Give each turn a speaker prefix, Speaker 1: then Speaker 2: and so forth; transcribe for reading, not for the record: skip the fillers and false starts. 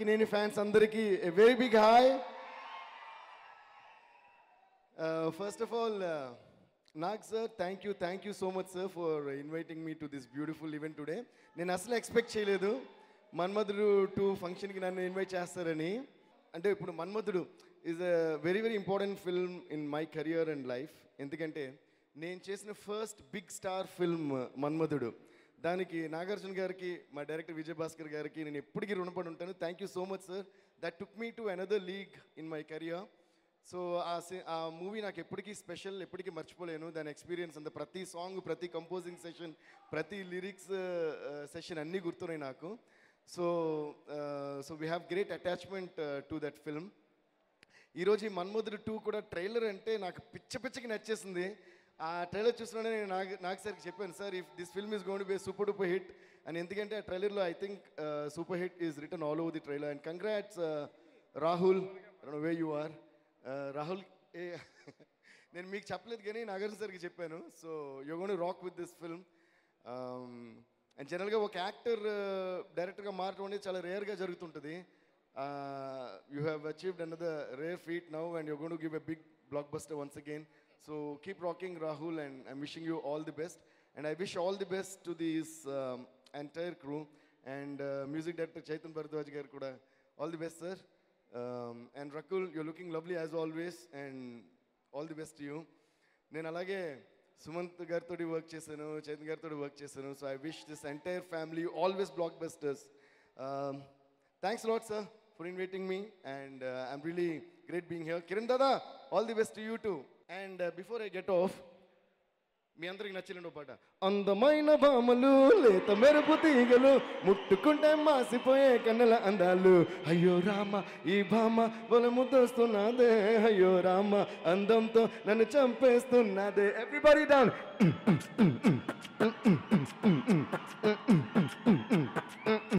Speaker 1: Akkineni fans అందరికీ a very big hi. First of all, Nag sir, thank you so much sir for inviting me to this beautiful event today. నేను అసలు expect చేయలేదు మన్మధుడు 2 ఫంక్షన్కి నన్ను invite చేస్తారని. అంటే ఇప్పుడు Manmadhudu is a very very important film in my career and life. ఎందుకంటే నేను చేసిన first big star film Manmadhudu. దానికి నాగార్జున గారికి, మా డైరెక్టర్ విజయ్ భాస్కర్ గారికి నేను ఎప్పటికీ రుణపడి ఉంటాను. Thank you so much sir. That took me to another league in my career. So ఆ మూవీ నాకు ఎప్పటికీ స్పెషల్, ఎప్పటికీ మర్చిపోలేను. దాని ఎక్స్పీరియన్స్ అంతా, ప్రతి సాంగ్, ప్రతి కంపోజింగ్ సెషన్, ప్రతి లిరిక్స్ సెషన్ అన్నీ గుర్తున్నాయి నాకు. So we have great attachment to that film. ఈరోజు ఈ మన్మధుడు 2 కూడా ట్రైలర్ అంటే నాకు పిచ్చకి నచ్చేసింది. ఆ ట్రైలర్ చూస్తున్నానే నేను నాకు సార్కి చెప్పాను, sir if this film is going to be super duper hit అని. ఎందుకంటే ఆ ట్రైలర్లో I think super hit is return all over the trailer. And congrats Rahul, way you are Rahul. నేను మీకు చెప్పలేదు కానీ నాగార్జున సార్కి చెప్పాను. So you gonna rock with this film. And జనరల్గా ఒక యాక్టర్ డైరెక్టర్గా మారటం అనేది చాలా రేర్గా జరుగుతుంటుంది. You have achieved another rare feat now and you gonna give a big blockbuster once again. So keep rocking Rahul, and I'm wishing you all the best. And I wish all the best to this entire crew. And music director Chaitan Bharadwaj garu kuda all the best sir. And Rakul, you're looking lovely as always, and all the best to you. Nenu alage Sumant gartho work chesanu, Chaitan gartho work chesanu. So I wish this entire family always blockbusters. Thanks a lot sir for inviting me, and I'm really great being here. Kiran dada, all the best to you too. And before I get off, మీ అందరికి నచ్చినండి పాట. అందమైన భామలు, లేత మెరుపు తీగలు, ముట్టుకుంటే మాసిపోయే కన్నెల అందాలు. అయ్యో రామ, ఈ భామ బల ముద్దొస్తున్నదే. అయ్యో రామ, అందంతో నన్ను చంపేస్తున్నదే. Everybody down.